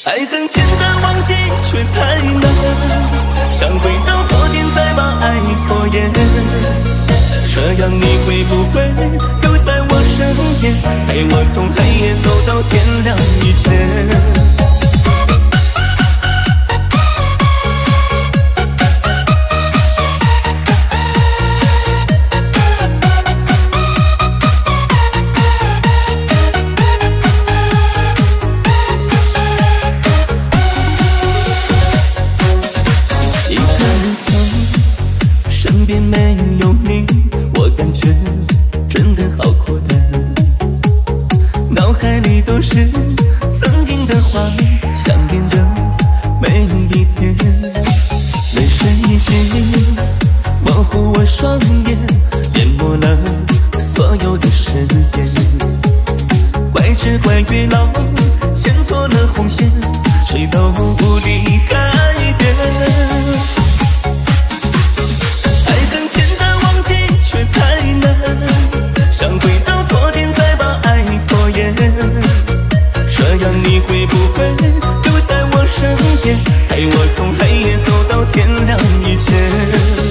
爱很简单，忘记却太难。想回到昨天，再把爱拖延。这样你会不会留在我身边，陪我从黑夜走到天亮以前？身边没有你，我感觉真的好孤单。脑海里都是曾经的画面，想念的每一天。泪水已经模糊我双眼，淹没了所有的誓言。怪只怪月老牵错了红线，谁都无力改变。想回到昨天，再把爱拖延。这样你会不会留在我身边，陪我从黑夜走到天亮以前？